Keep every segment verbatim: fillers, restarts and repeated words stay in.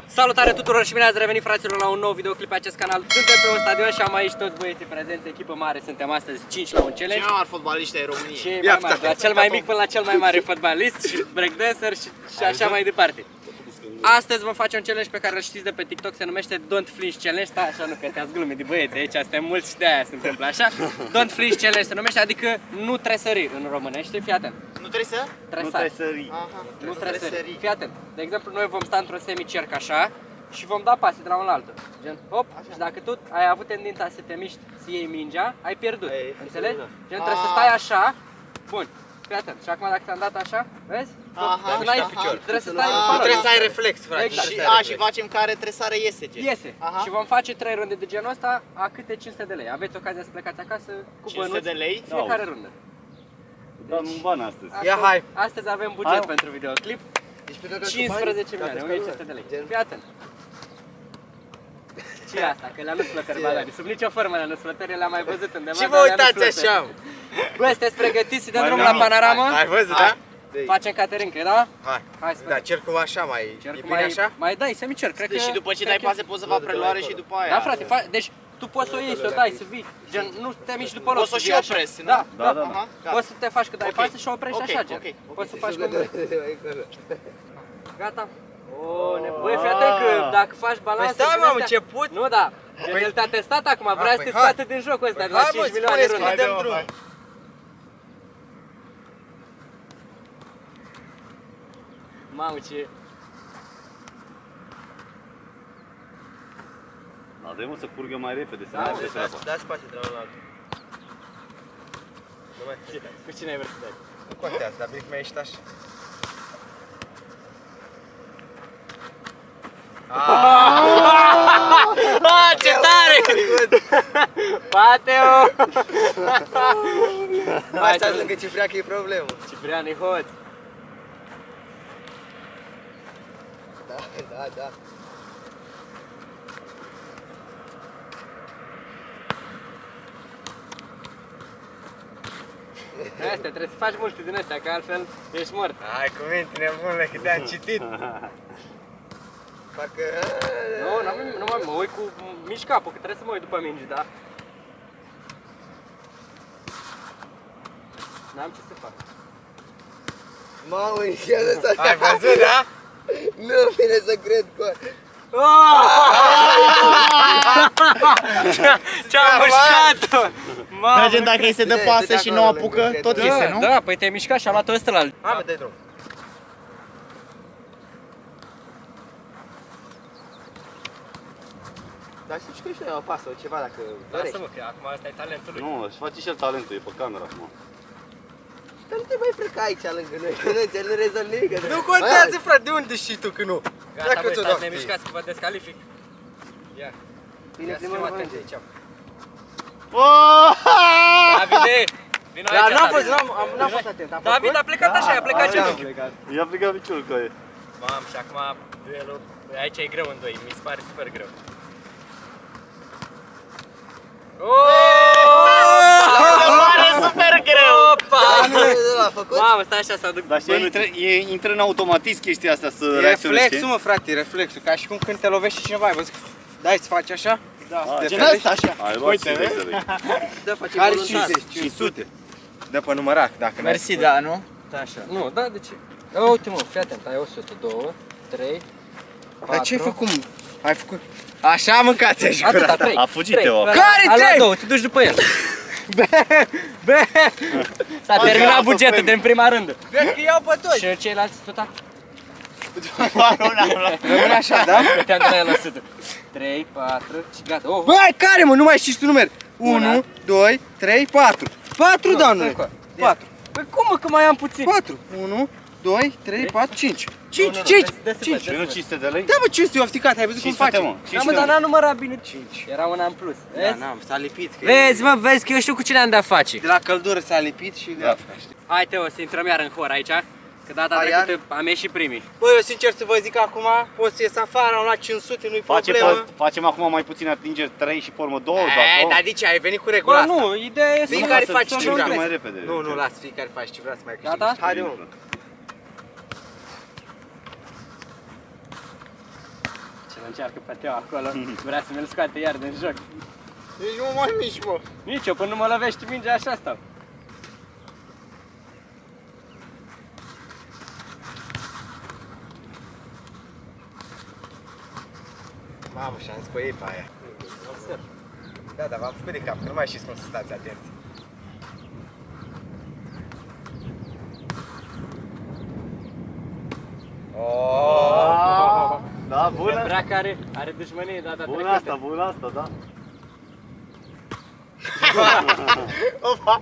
Salutare tuturor și bine ați revenit, fraților, la un nou videoclip pe acest canal. Suntem pe un stadion și am aici toți băieții prezenți, echipă mare, suntem astăzi cinci la un challenge. Cel mai mare fotbalist ai României. Cei mai mari, de la cel mai mic până la cel mai mare fotbalist și breakdancer și, și așa mai departe. Astăzi vom face un challenge pe care îl știți de pe TikTok, se numește Don't Flinch Challenge. Stai așa, nu că te-ați glumit de băieți, aici suntem mulți și de aia se întâmplă așa. Don't Flinch Challenge se numește, adică nu tresări în românește, fii atent. Nu trebuie să? Tresari. Nu tresări. Fii atent. De exemplu, noi vom sta într-un semicerc așa și vom da pase de la un altul. Gen, hop, așa. Și dacă tu ai avut tendința să te miști, să iei mingea, ai pierdut. Ei, înțelegi? Gen, trebuie să stai așa. Bun. Fii atent. Și acum dacă te-am dat așa, vezi? Aha, să n-ai aha. trebuie să stai Nu trebuie să ai reflex, frate. Exact. Și, a, și facem care tresare iese, gen. Iese. Aha. Și vom face trei runde de genul ăsta a câte cinci sute de lei. Aveți ocazia să plecați acasă cu cinci sute de lei? Fiecare rundă. Dăm un ban astăzi. Astăzi, Ia, hai. Astăzi avem buget Hai. pentru videoclip. Deci cincisprezece milioane, o mie cinci sute de lei. Fii atent. Ce e asta? Că le-am năsflătări balani. Sub nicio formă le-am năsflătări, le-am mai văzut undeva. Și vă uitați așa. Bă, sunteți pregătiți să dăm drum la panoramă? Ai văzut, da? Facem caterincă, da? Hai. Hai să Da, cercul așa mai e Cercul bine așa? mai dai, semicerc, cred că... Deci și după ce dai pase poți să faci preluare și după aia. Da, frate, fa- deci tu poți să o iei, să o dai, să vii, gen, nu te miști după loc. Poți să o și vii așa. oprezi, nu? Da, Da, da, da, da. da. Poți să te faci că dai Ok. pase și o oprești Ok, așa, gen. ok, ok. Poți să faci cum vrei. Gata? O, ne... Băi, fii atent că dacă faci balanță... Păi stai, mă, am început? Nu, da. Gen, el te-a testat acum, vrea să păi te hai. scoate din jocul ăsta, de la Hai, mă, cinci milioane spuneți că runde. dăm drum. Mamă, ce... Da, dă-i mă să curgă mai repede, să Da, nu deci se treaba. Da spate de la un altul. Nu mai Cu cine ai vrut să dai? Nu contează, dar bine că mi-a ieșit așa. Ah, ce tare! Pateo! Mai stați lângă Ciprian că e problemă. Ciprian, e hoț. Da, da, da. Astea, trebuie să faci multe din astea, că altfel ești mort. Hai cu minte, nebunule, că te-am citit. Parcă... Nu, n-am nimic, nu mai mă uit cu mici capul, că trebuie să mă uit după mingi, da? N-am ce să fac. Mamă, i-a lăsat. Ai văzut, da? Nu vine să cred că... Ce-am mușcat-o! Mergem dacă îi se dă pasă și nu o apucă, tot iese, nu? Da, păi te-ai mișcat și am luat-o ăsta la alt. Hai mă, dai drum. Dar știi că și noi apasă ceva dacă dorești. Lasă-mă, că acum asta e talentul lui. Nu, își face și el talentul, e pe cameră acum. Dar nu te mai freca aici lângă noi, că nu înțeleg, nu rezolv nimic. Nu contează, frate, de unde știi tu că nu? Gata, băi, stați nemișcați că vă descalific. Ia. Bine, Ia să primul fiu moment. atent aici. Oh! Davide! Vino aici, Dar n-am Davide. fost, n-am n-am fost atent. Am David a plecat așa, a plecat Așa am genunchi. plecat. I-a plecat piciorul ca e. Mam, și acum duelul, aici e greu în doi, mi se pare super greu. Se pare super greu! Opa! L-a făcut? Mamă, stai așa să aduc Dar și intră, e, intră în automatism chestia asta să E reacționezi, reflexul, mă, frate, e reflexul. Ca și cum când te lovește cineva, ai văzut că dai să faci așa? Da, Ah, gen asta așa. Ai luat Uite, cincizeci de lei. Da, face Are voluntar. cincizeci, cinci sute. Dă pe numărat, dacă n-ai Mersi, făcut. da, nu? Da, așa. Nu, da, de ce? Ia uite mă, fii atent, ai o sută, doi, trei, patru... Dar ce-ai făcut, mă? Ai făcut? Așa mâncați aș Atâta, gura. trei. A fugit trei. Teo. Ăla- Care a luat trei? două, te duci după el. Be! S-a terminat bugetul din prima rândă. Vezi că iau pe toți. Și ceilalți tot Rămâne așa, da? te-am dat la el o sută. trei, patru și gata. Oh, Băi, care mă? Nu mai știi tu numeri. unu, doi, trei, patru. patru, Nu, doamne. încă. patru. Păi cum mă, că mai am puțin? patru. unu, doi, trei, patru, cinci. cinci, Nu, nu, cinci. dă- dă să cinci. văd, Și nu cinci sute de lei? Da, mă, cinci sute, eu ofticat, ai văzut cum cinci sute, face? mă. Da, cinci mă, sute. dar n-am numărat bine. cinci. Era una în plus. Da, Vezi? n-am, s-a lipit. că Vezi, mă, vezi că eu știu cu cine am de-a face. De la căldură s-a lipit și de Da. asta, știi? Hai, Teo, să intrăm iar în hor aici. Că data Hai, iar? trecută am ieșit primii. Băi, eu sincer să vă zic acum, poți să ies afară, am luat cinci sute, nu-i Face, problemă. pe, facem acum mai puține atingeri, trei și pe urmă două, Ei, două. dar de ce? Ai venit cu regula Bă, asta. nu, ideea e să... Fiecare să- face să ce ajungem vrea. mai repede. Nu, nu, las, fiecare face ce vrea să mai câștige. Gata? Haide, mă. încearcă pe Teo acolo, vrea să mi-l scoate iar din joc. Ești mă mai mici, mă. Nici eu, până nu mă lovești mingea, așa stau. Mamă, și-am zis cu ei pe aia. Da, dar v-am făcut de cap, că nu mai știți cum să stați atenți. Oh! Da, bună! Vrea că are, are dușmănie data Bună trecută. asta, bună asta, da. Opa!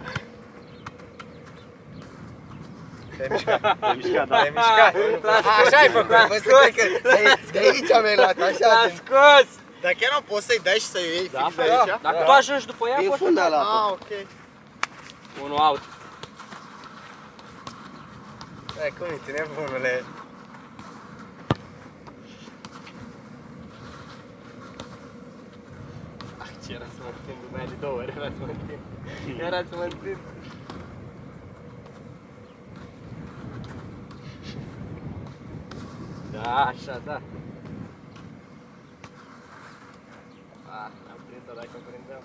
Te-ai mișcat. Te-ai mișcat, da. Te-ai mișcat. Așa ai făcut, ai văzut că de aici mi-ai luat, așa. L-a scos! Dar chiar nu poți să-i dai și să iei Da, fix de da. aici? Dacă tu ajungi după ea, Din poți să funda dai. la Ah, apă. ok. Unul out. Hai, cum e, nebunule? Ah, ce era să mă întind, mai de două ori era să mă întind. Era să mă întind. Da, așa, da. Ah, am prins-o dacă o prindeam.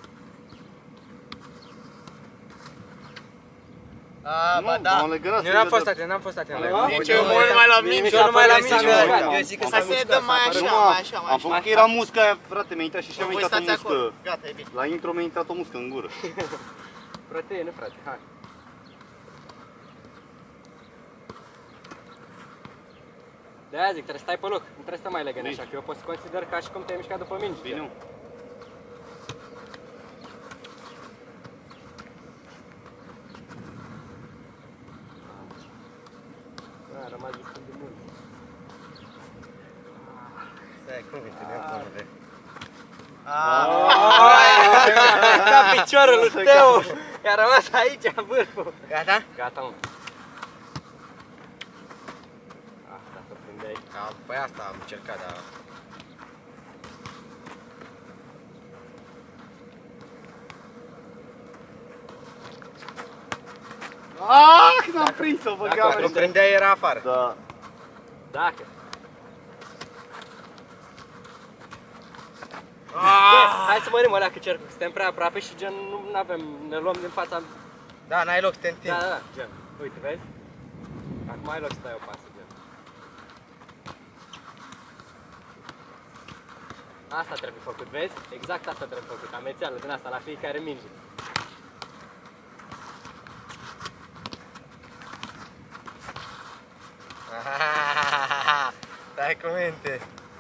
Ah, Nu, ba da. m-am legănat Eu să n-am le fost dă- atent, n-am fost atent. Da? Nici eu mă uit mai la mine. Și eu numai la s-a mine. mișcat. Eu zic că Hai s-a să ne mișcat, dăm mai s-a așa, Nu, mai mă, așa, mai am așa. făcut că era musca aia, frate, mi-a intrat și și Nu, mi-a voi intrat o stați acolo. muscă. Gata, e bine. La intro mi-a intrat o muscă în gură. Proteine, frate, hai. De-aia zic, trebuie să stai pe loc, nu trebuie să te mai legăni așa, că eu pot să consider ca și cum te-ai mișcat după mingi. Bine, nu. Da, a rămas destul de mult. Stai, cum e, nebunule? Ca piciorul lui Teo! I-a rămas aici, vârful. Gata? Gata, mă. Ah, dacă prindeai. Da, păi asta am încercat, dar... Ah, n-am prins-o, bă, Dacă gamă. Dacă prindea era afară. Da. Dacă. Ah! Hai să mărim alea că cercul, că suntem prea aproape și gen nu avem, ne luăm din fața. Da, n-ai loc să te Da, întinzi. da, da, gen. Uite, vezi? Acum ai loc să dai o pasă, gen. Asta trebuie făcut, vezi? Exact asta trebuie făcut, amețeală din asta la fiecare minge. Dai comente.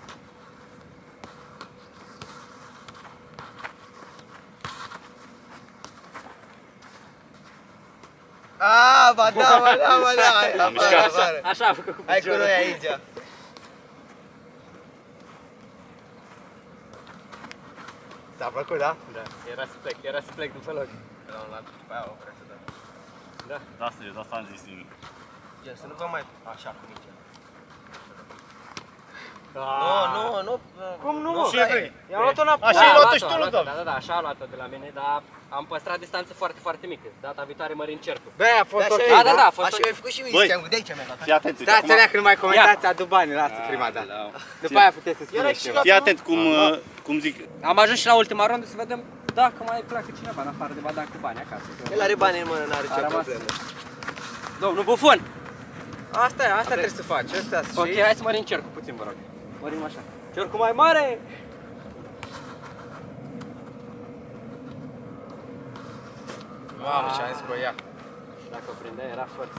Ah, ba da, ba da, ba da. Hai, afară, mișcat. afară. Așa a făcut cu Hai cu piciorul. noi aici. Ți-a plăcut, da? Da, era să plec, era să plec după loc. L-am luat după aia, o vreau să dau. Da. Da, serios, asta am zis nimic. Gen, să nu vă mai... Așa, cu mingea. Ah. Nu, nu, nu. Cum nu? Nu, Ce stai. vrei? I-am luat-o înapoi. Așa Da, ai a luat-o și a tu, luat-o, Ludovic. Da, da, da, așa a luat-o de la mine, dar am păstrat distanță foarte, foarte mică. Data viitoare mărim cercul. Bă, a fost ok, Da, da, da, a fost Așa ok. ai făcut și mie, Băi. știam, de aici mi-a luat. Fii atent, uite, Stați alea că nu mai comentați, adu banii, lasă prima dată. După aia puteți să spuneți ceva. Fii atent cum, uh, cum zic. Am ajuns și la ultima rundă să vedem dacă mai pleacă cineva în afară de Badan cu bani acasă. El are bani în mână, n-are A ce rămas. problemă. Domnul Bufon! Asta e, asta trebuie să faci, asta Ok, și... hai să mărim cercul puțin, vă rog. Mărim așa. Cercul mai mare! Mamă, ce-am zis cu ea. Dacă o prindea, era forță.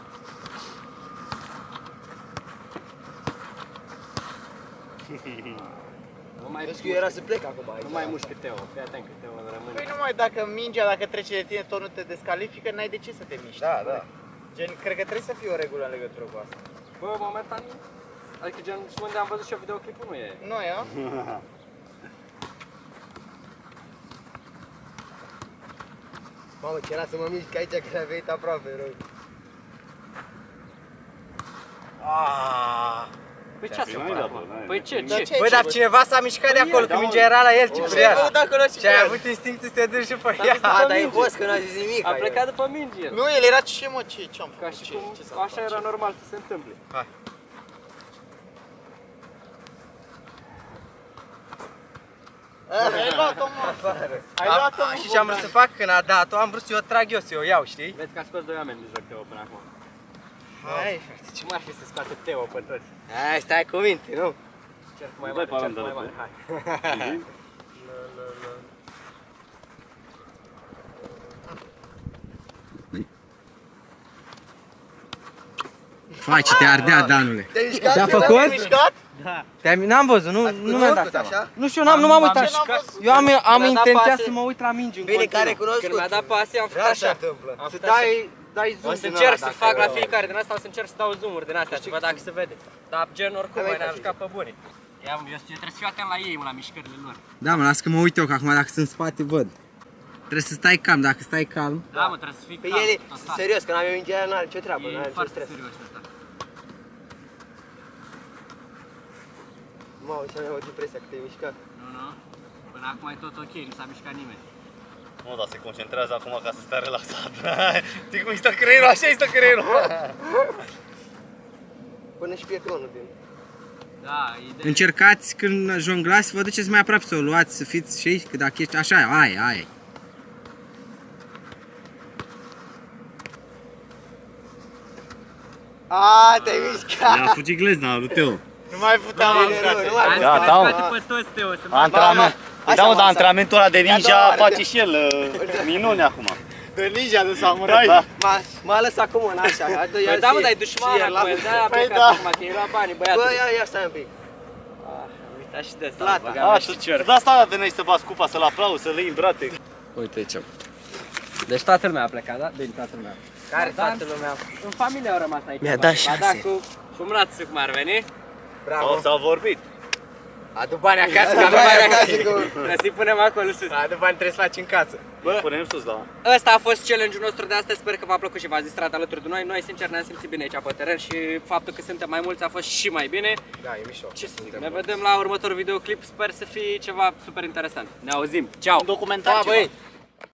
Nu mai, Vezi că eu era să plec acum aici. nu mai mușcă Teo, fii atent că Teo rămâne. Păi numai dacă mingea, dacă trece de tine, tot nu te descalifică, n-ai de ce să te miști. Da, da. Gen, cred că trebuie să fie o regulă în legătură cu asta. Bă, momentan, adică gen, și unde am văzut și eu videoclipul nu e. Nu, eu? Mamă, ce era să mă mișc aici, că a venit aproape, rău. Ah. Păi ce ați N-ai făcut dat, acum? bă, n-ai Păi dat. ce, Dar ce? ce? Băi, dar cineva s-a mișcat de acolo, că mingea era la el, ce Ce ai vrea. făcut acolo și Și ai avut instinctul să te duci și pe ea. dus după A, dar e minge. host, că n-a zis nimic. A plecat după minge el. Nu, el era ce, mă, ce, ce-am Ca făcut? și Ce, cum ce s-a așa făcut? era normal să se întâmple. Hai. Ai luat-o, mă. Ai Am- luat-o, a- Și ce am vrut să fac când a dat-o, am vrut să o trag eu, să o iau, știi? Vezi că a scos doi oameni din joc Teo până acum. Hai, frate, Ce m-ar fi să scoate Teo pe toți? hai, stai cu minte, nu? Cer cu mai Dai mare, pe cer amândoi, cu mai dă-le. mare, hai. Faci, te ardea, Danule. Te-ai mișcat? Te-a Eu făcut? n-am mișcat? Te-am, n-am văzut, nu, Ați nu mi-am dat cunoscut seama. așa? Nu știu, n-am, nu m-am uitat. Eu am, am Mi-a dat intenția pase. să mă uit la mingi în Bine, continuu. care cunoscut? Când mi-a dat pase, am făcut Așa se așa. întâmplă. Am Să făcut dai, așa. dai zoom O să din încerc ăla, să dacă- fac la fiecare din asta, o să încerc să dau zoom-uri din astea, să văd dacă se vede. Dar gen oricum, Hai, mai ne-a hai, jucat pe bune. Eu, eu, eu trebuie să fiu atent la ei, mă, la mișcările lor. Da, mă, las că mă uit eu, că acum dacă sunt în spate, văd. Trebuie să stai calm, dacă stai calm. Da, mă, trebuie să fii Pe calm, ele, total. serios, că n-am eu mingea, n-are nicio treabă, n-are E nicio foarte stres. serios ăsta. Mamă, și-am avut impresia că te-ai mișcat. Nu, nu. Până acum e tot ok, nu s-a mișcat nimeni. Nu, dar se concentrează acum ca să stea relaxat. Știi cum îi stă creierul? Așa îi stă creierul. Până și pietronul din... Da, ideea. Încercați când jonglați, vă duceți mai aproape să o luați, să fiți și că dacă ești așa, aia, aia. A, te-ai mișcat! I-a fugit glezna lui Teo. Nu mai puteam Nu, am nu, frate. nu mai Hai, Gata, scoate mă. pe toți, Teo, să mai... Antrenament. Așa, Da, mă, mă, dar așa. antrenamentul ăla de doua ninja oară. face și el uh, minune acum. De ninja, de samurai. Da. M-a, m-a lăsat cu mâna așa, a doi Păi da, mă, dar e dușman acum, el de-aia a Păi plecat da. acum, că e la banii Bă, băiatul. ia, ia, stai un pic. Am uitat și de asta, Plata. băgam A, eu și tu cer. de asta veneai să bați cupa, să-l aplauzi, să-l iei în brate. Uite ce. Deci toată lumea a plecat, da? Bine, toată lumea. Care Da. toată lumea? În familie au rămas aici. Mi-a dat Ba șase. da, cu, cu mrață cum ar veni. Bravo. Sau s-au vorbit. Adu bani acasă, Adu că adu bani bani acasă, acasă. cu- Trebuie să-i punem acolo sus. Adu bani trebuie să faci în casă. Bă, punem sus, da. Ăsta a fost challenge-ul nostru de astăzi, sper că v-a plăcut și v-ați distrat alături de noi. Noi, sincer, ne-am simțit bine aici pe teren și faptul că suntem mai mulți a fost și mai bine. Da, e mișto. Ce să zic, ne vedem la următorul videoclip, sper să fie ceva super interesant. Ne auzim, ceau! Documentar Da, ceva. băi,